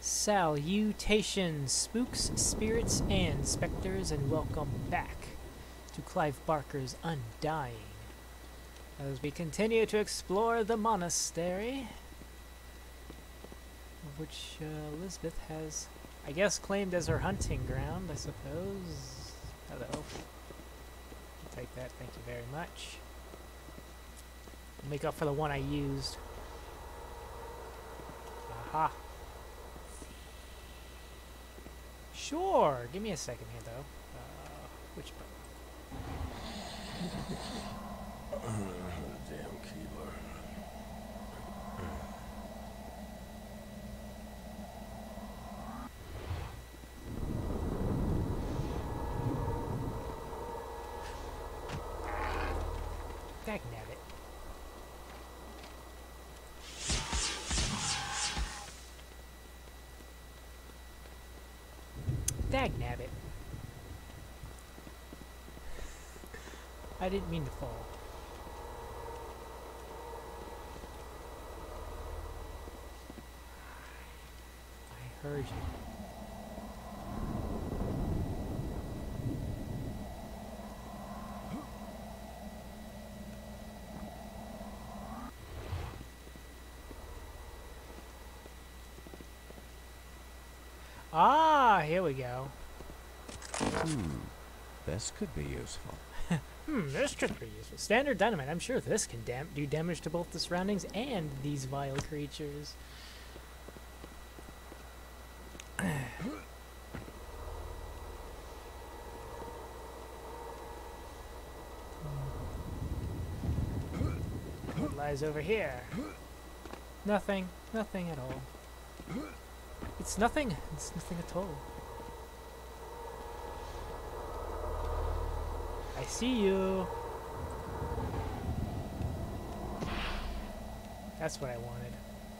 Salutations, spooks, spirits, and specters, and welcome back to Clive Barker's Undying, as we continue to explore the monastery, which Elizabeth has, I guess, claimed as her hunting ground, I suppose. Hello. I'll take that, thank you very much. Make up for the one I used. Aha. Sure, give me a second here, though. Which button? Damn keyboard. Dagnabbit. Dagnabbit. I didn't mean to fall. I heard you. Ah, here we go. This could be useful. This could be useful. Standard dynamite. I'm sure this can do damage to both the surroundings and these vile creatures. What lies over here? Nothing. Nothing at all. It's nothing. It's nothing at all. I see you. That's what I wanted.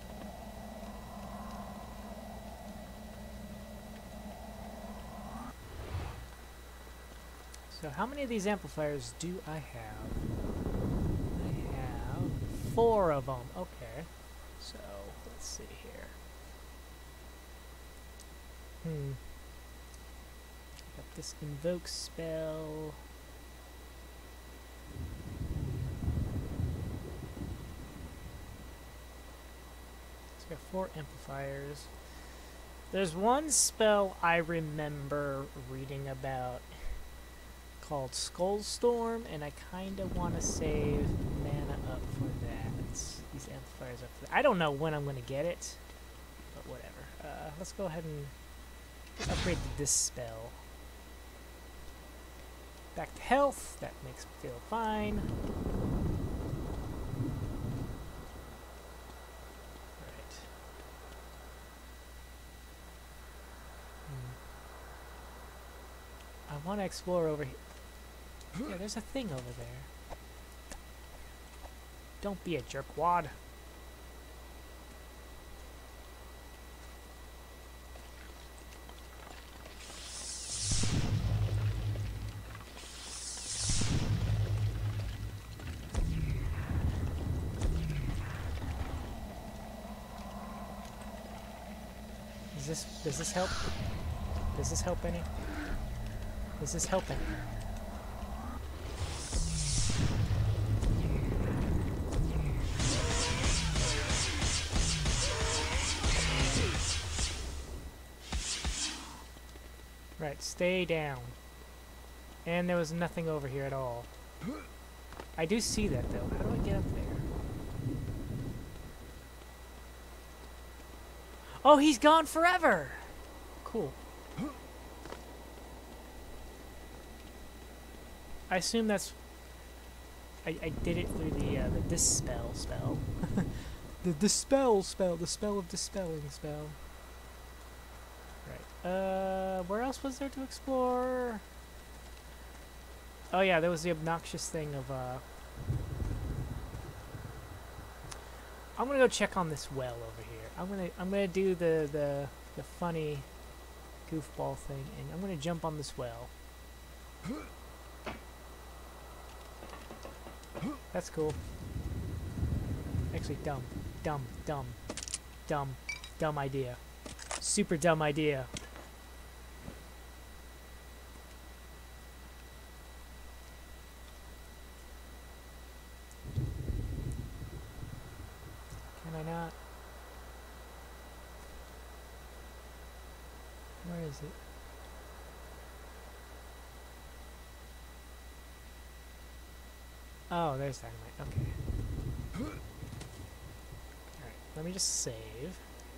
So how many of these amplifiers do I have? I have 4 of them. Okay. So let's see here. Got this invoke spell. So we got 4 amplifiers. There's one spell I remember reading about called Skullstorm, and I kind of want to save mana up for that. These amplifiers up for that. I don't know when I'm going to get it, but whatever. Let's go ahead and upgrade to this spell. Back to health. That makes me feel fine. Right. I want to explore over here. Yeah, there's a thing over there. Don't be a jerkwad. Does this help? Does this help any? Is this helping? Right, stay down. And there was nothing over here at all. I do see that though. How do I get up there? Oh, he's gone forever! Cool. I assume that's... I did it through the dispel spell. The dispel spell, the spell of dispelling spell. Right. Where else was there to explore? Oh yeah, there was the obnoxious thing of, I'm gonna go check on this well over here. I'm gonna do the funny goofball thing, and I'm gonna jump on this well. That's cool. Actually, dumb idea. Super dumb idea. Can I not? Where is it? Oh, there's dynamite. Okay. Alright, let me just save.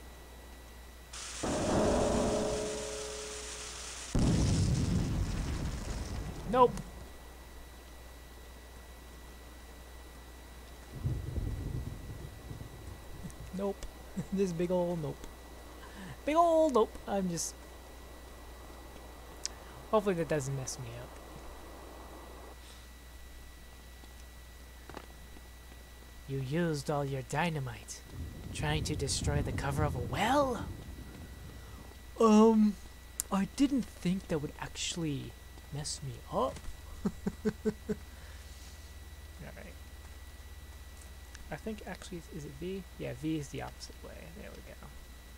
Nope. Nope. This big ol' nope. Big ol' nope. I'm just... Hopefully that doesn't mess me up. You used all your dynamite trying to destroy the cover of a well? I didn't think that would actually mess me up. Alright. I think actually, is it V? Yeah, V is the opposite way. There we go.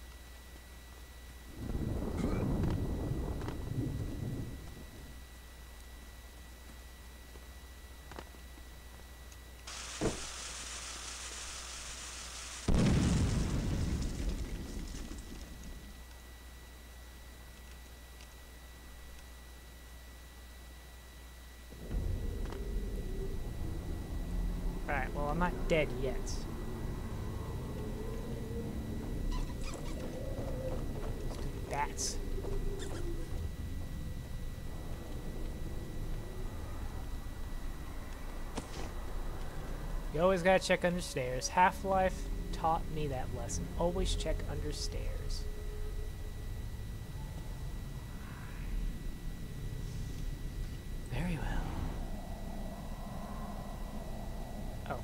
Alright, well, I'm not dead yet. Let's do that. You always gotta check under stairs. Half-Life taught me that lesson. Always check under stairs. Very well. Oh.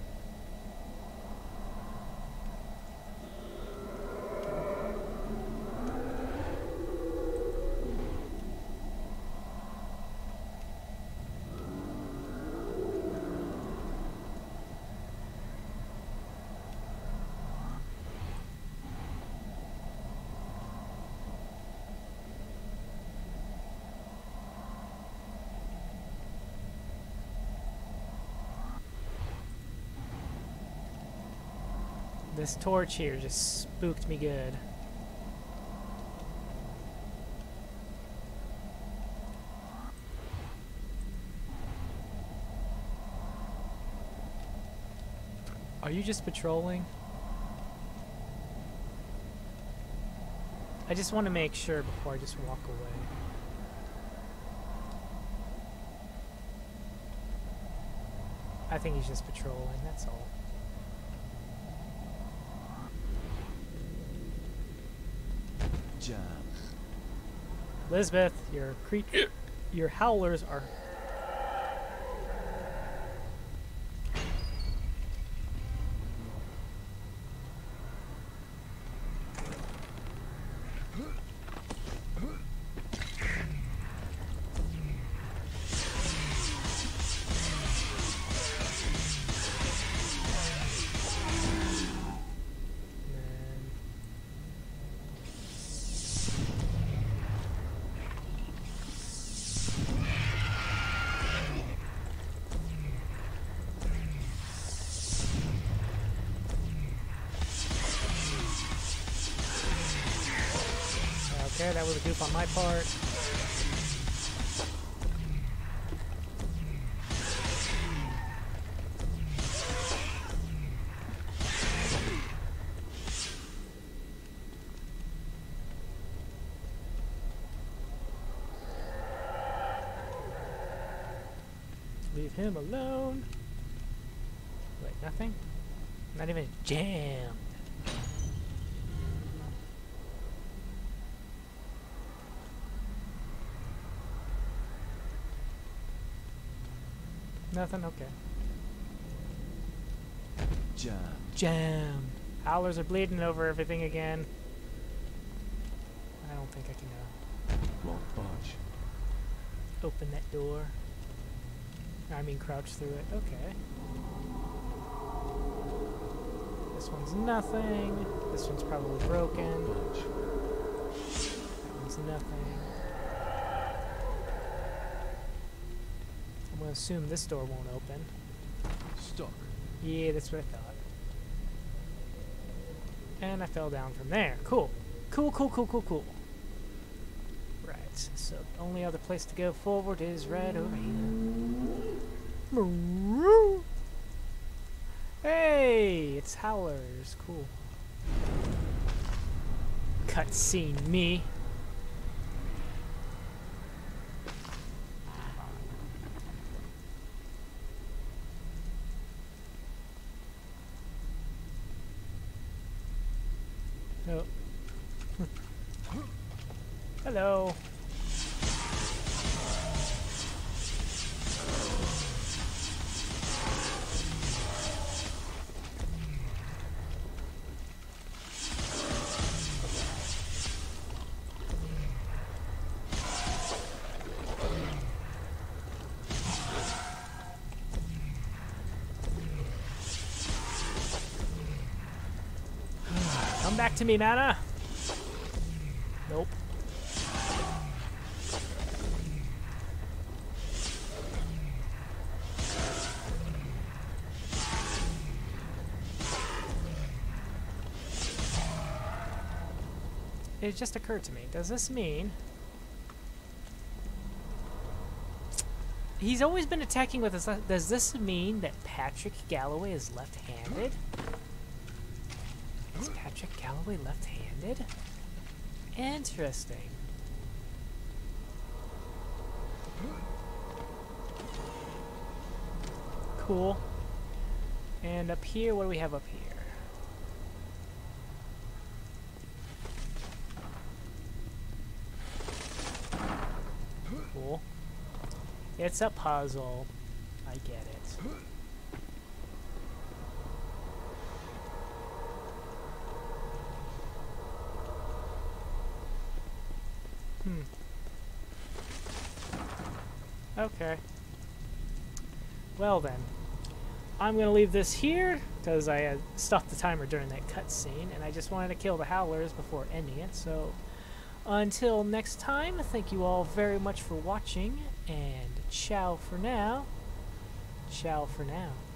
This torch here just spooked me good. Are you just patrolling? I just want to make sure before I just walk away. I think he's just patrolling, that's all. Elizabeth, your howlers are... Okay, that was a goof on my part. Leave him alone. Wait, nothing? Not even jammed. Nothing? Okay. Jam. Howlers are bleeding over everything again. I don't think I can Won't budge. open that door. I mean crouch through it. Okay. This one's nothing. This one's probably broken. Budge. gonna assume this door won't open. Stuck. Yeah, that's what I thought. And I fell down from there. Cool. Cool, cool, cool, cool, cool. Right, so the only other place to go forward is right over here. Hey, it's howlers. Cool. Cutscene me. Oh. Hello. Come back to me, mana. Nope. It just occurred to me. Does this mean he's always been attacking with his left? Does this mean that Patrick Galloway is left-handed? Is Patrick Galloway left-handed? Interesting. Cool. And up here, what do we have up here? Cool. It's a puzzle. I get it. Okay. Well then, I'm gonna leave this here because I had stopped the timer during that cutscene, and I just wanted to kill the howlers before ending it. So, until next time, thank you all very much for watching, and ciao for now. Ciao for now.